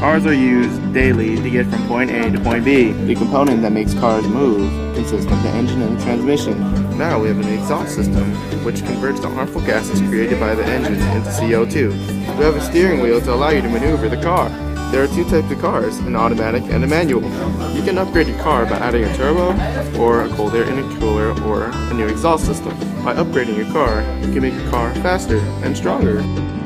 Cars are used daily to get from point A to point B. The component that makes cars move consists of the engine and the transmission. Now we have an exhaust system, which converts the harmful gases created by the engine into CO2. We have a steering wheel to allow you to maneuver the car. There are two types of cars, an automatic and a manual. You can upgrade your car by adding a turbo, or a cold air intercooler, or a new exhaust system. By upgrading your car, you can make your car faster and stronger.